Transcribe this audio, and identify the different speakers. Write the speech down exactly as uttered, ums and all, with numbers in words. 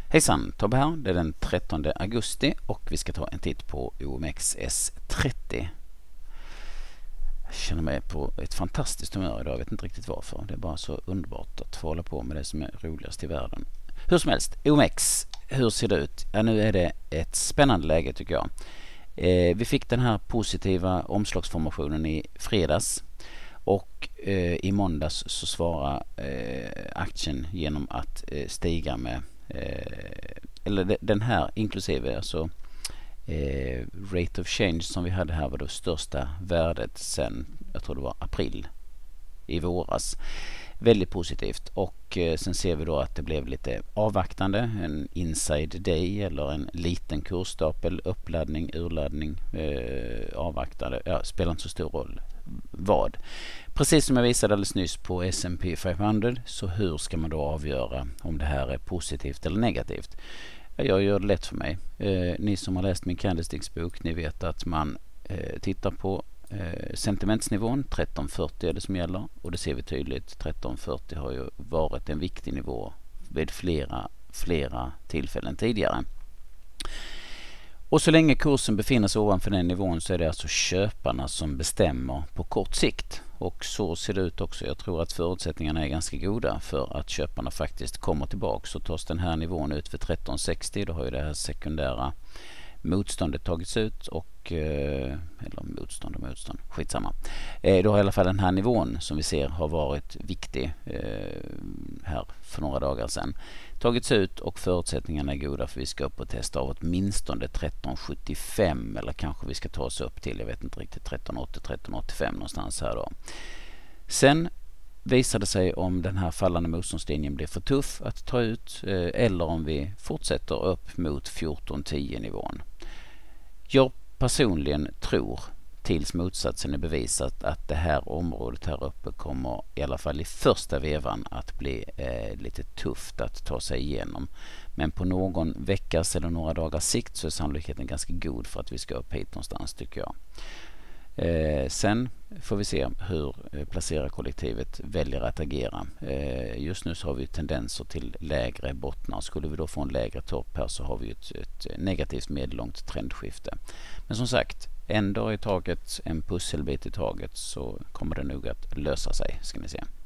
Speaker 1: Hejsan, Tobbe här. Det är den trettonde augusti och vi ska ta en titt på O M X S trettio. Jag känner mig på ett fantastiskt humör idag, jag vet inte riktigt varför. Det är bara så underbart att få hålla på med det som är roligast i världen. Hur som helst, O M X, hur ser det ut? Ja, nu är det ett spännande läge tycker jag. Eh, vi fick den här positiva omslagsformationen i fredags. Och eh, i måndags så svarar eh, aktien genom att eh, stiga med eh, eller de, den här inklusive alltså eh, rate of change som vi hade här var det största värdet sen jag tror det var april i våras. Väldigt positivt och eh, sen ser vi då att det blev lite avvaktande, en inside day eller en liten kursstapel, uppladdning, urladdning, eh, avvaktande, ja, spelar inte så stor roll vad. Precis som jag visade alldeles nyss på S and P femhundra, så hur ska man då avgöra om det här är positivt eller negativt? Jag gör det lätt för mig. Eh, ni som har läst min Candlesticks-bok, ni vet att man eh, tittar på eh, sentimentsnivån, tretton fyrtio är det som gäller och det ser vi tydligt. tretton fyrtio har ju varit en viktig nivå vid flera, flera tillfällen tidigare. Och så länge kursen befinner sig ovanför den nivån så är det alltså köparna som bestämmer på kort sikt. Och så ser det ut också. Jag tror att förutsättningarna är ganska goda för att köparna faktiskt kommer tillbaka. Så tas den här nivån ut för tretton sextio, då har ju det här sekundära motståndet tagits ut och eller motstånd och motstånd, skitsamma. Då har i alla fall den här nivån som vi ser har varit viktig här för några dagar sedan tagits ut och förutsättningarna är goda för vi ska upp och testa av åtminstone tretton sjuttiofem eller kanske vi ska ta oss upp till, jag vet inte riktigt, tretton åttio tretton åttiofem någonstans här då. Sen visar det sig om den här fallande motståndslinjen blir för tuff att ta ut eller om vi fortsätter upp mot fjorton tio nivån. Jag personligen tror tills motsatsen är bevisat att det här området här uppe kommer i alla fall i första vevan att bli eh, lite tufft att ta sig igenom. Men på någon veckas eller några dagars sikt så är sannolikheten ganska god för att vi ska upp hit någonstans tycker jag. Eh, sen får vi se hur eh, placerarkollektivet väljer att agera. Eh, just nu så har vi tendenser till lägre bottnar. Skulle vi då få en lägre topp här så har vi ett, ett negativt medellångt trendskifte. Men som sagt, en dag i taget, en pusselbit i taget så kommer det nog att lösa sig, ska ni se.